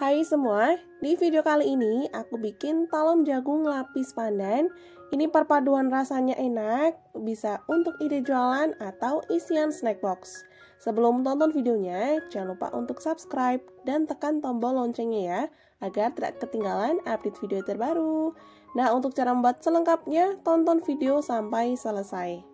Hai semua, di video kali ini aku bikin talam jagung lapis pandan. Ini perpaduan rasanya enak, bisa untuk ide jualan atau isian snack box. Sebelum tonton videonya, jangan lupa untuk subscribe dan tekan tombol loncengnya ya, agar tidak ketinggalan update video terbaru. Nah, untuk cara membuat selengkapnya, tonton video sampai selesai.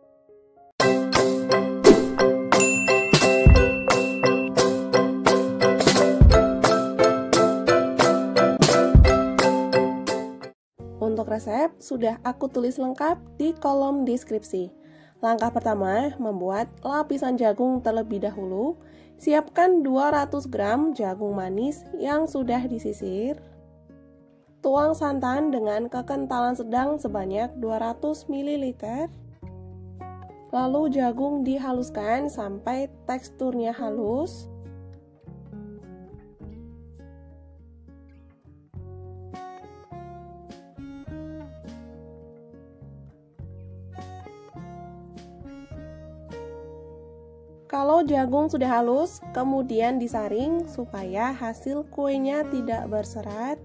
Untuk resep sudah aku tulis lengkap di kolom deskripsi. Langkah pertama, membuat lapisan jagung terlebih dahulu. Siapkan 200 gram jagung manis yang sudah disisir. Tuang santan dengan kekentalan sedang sebanyak 200 ml. Lalu jagung dihaluskan sampai teksturnya halus. Kalau jagung sudah halus, kemudian disaring supaya hasil kuenya tidak berserat.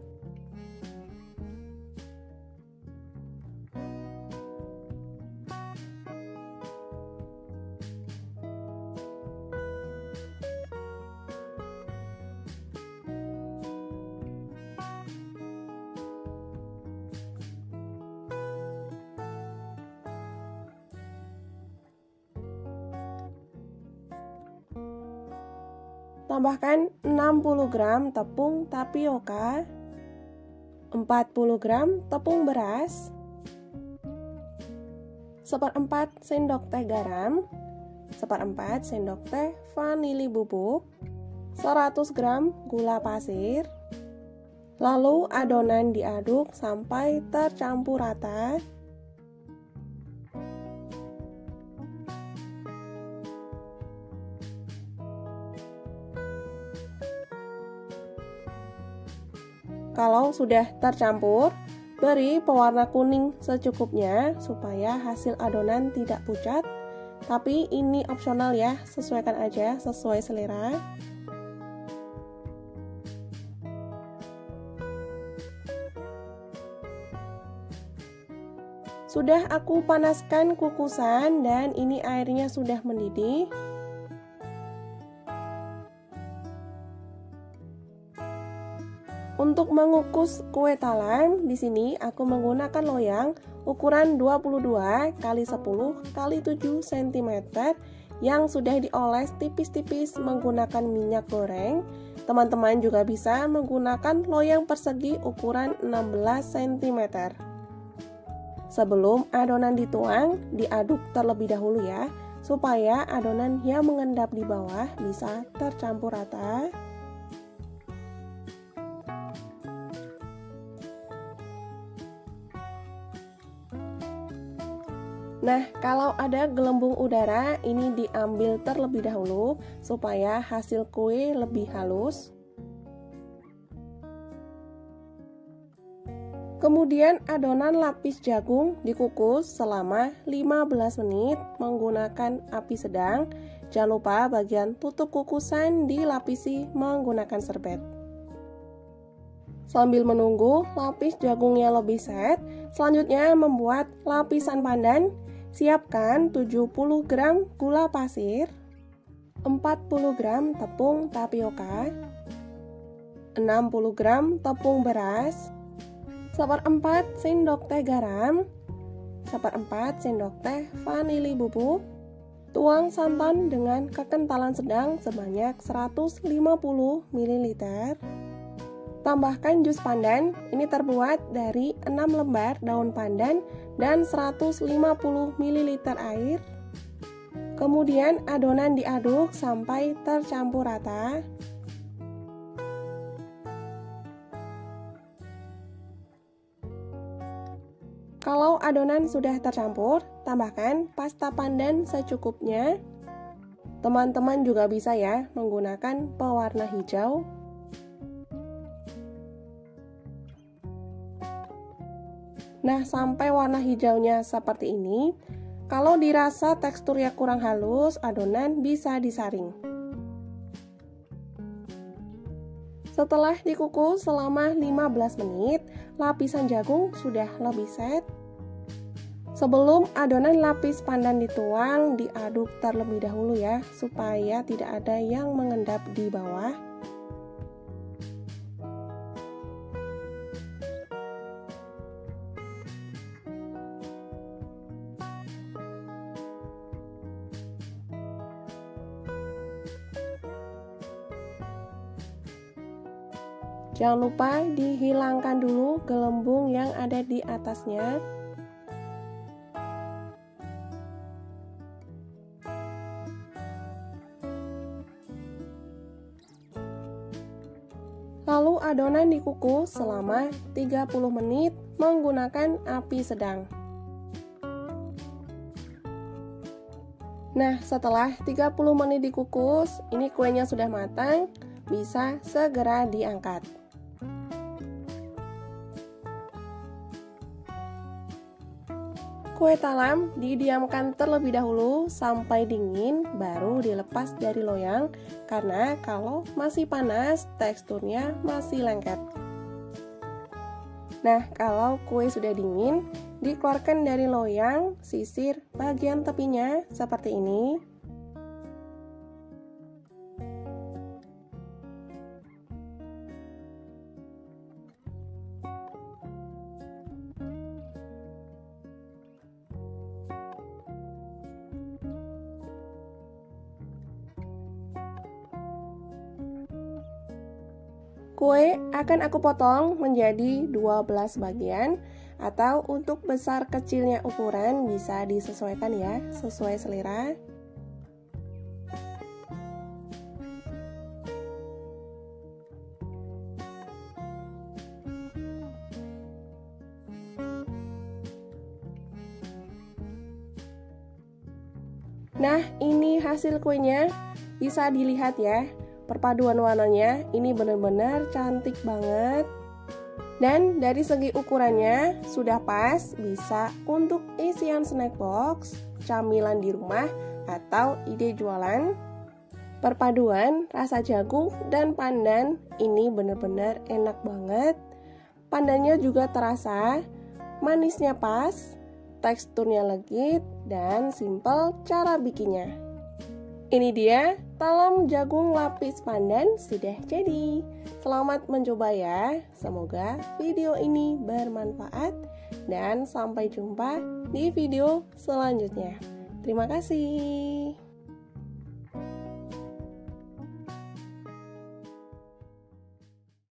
Tambahkan 60 gram tepung tapioka, 40 gram tepung beras, 1/4 sendok teh garam, 1/4 sendok teh vanili bubuk, 100 gram gula pasir. Lalu adonan diaduk sampai tercampur rata. Kalau sudah tercampur, beri pewarna kuning secukupnya supaya hasil adonan tidak pucat. Tapi ini opsional ya, sesuaikan aja sesuai selera. Sudah aku panaskan kukusan dan ini airnya sudah mendidih. Untuk mengukus kue talam, di sini aku menggunakan loyang ukuran 22 x 10 x 7 cm yang sudah dioles tipis-tipis menggunakan minyak goreng. Teman-teman juga bisa menggunakan loyang persegi ukuran 16 cm. Sebelum adonan dituang, diaduk terlebih dahulu ya, supaya adonan yang mengendap di bawah bisa tercampur rata. Nah, kalau ada gelembung udara, ini diambil terlebih dahulu supaya hasil kue lebih halus. Kemudian adonan lapis jagung dikukus selama 15 menit menggunakan api sedang. Jangan lupa bagian tutup kukusan dilapisi menggunakan serbet. Sambil menunggu lapis jagungnya lebih set, selanjutnya membuat lapisan pandan. Siapkan 70 gram gula pasir, 40 gram tepung tapioka, 60 gram tepung beras, 1/4 sendok teh garam, 1/4 sendok teh vanili bubuk. Tuang santan dengan kekentalan sedang sebanyak 150 ml. Tambahkan jus pandan, ini terbuat dari 6 lembar daun pandan dan 150 ml air. Kemudian adonan diaduk sampai tercampur rata. Kalau adonan sudah tercampur, tambahkan pasta pandan secukupnya. Teman-teman juga bisa ya menggunakan pewarna hijau. Nah, sampai warna hijaunya seperti ini. Kalau dirasa teksturnya kurang halus, adonan bisa disaring. Setelah dikukus selama 15 menit, lapisan jagung sudah lebih set. Sebelum adonan lapis pandan dituang, diaduk terlebih dahulu ya, supaya tidak ada yang mengendap di bawah. Jangan lupa dihilangkan dulu gelembung yang ada di atasnya. Lalu adonan dikukus selama 30 menit menggunakan api sedang. Nah, setelah 30 menit dikukus, ini kuenya sudah matang, bisa segera diangkat. Kue talam didiamkan terlebih dahulu sampai dingin, baru dilepas dari loyang, karena kalau masih panas teksturnya masih lengket. Nah, kalau kue sudah dingin, dikeluarkan dari loyang, sisir bagian tepinya seperti ini. Kue akan aku potong menjadi 12 bagian, atau untuk besar kecilnya ukuran bisa disesuaikan ya, sesuai selera. Nah, ini hasil kuenya, bisa dilihat ya. Perpaduan warnanya ini benar-benar cantik banget. Dan dari segi ukurannya sudah pas, bisa untuk isian snack box, camilan di rumah, atau ide jualan. Perpaduan rasa jagung dan pandan ini benar-benar enak banget. Pandannya juga terasa, manisnya pas, teksturnya legit, dan simple cara bikinnya. Ini dia talam jagung lapis pandan sudah jadi. Selamat mencoba ya. Semoga video ini bermanfaat dan sampai jumpa di video selanjutnya. Terima kasih.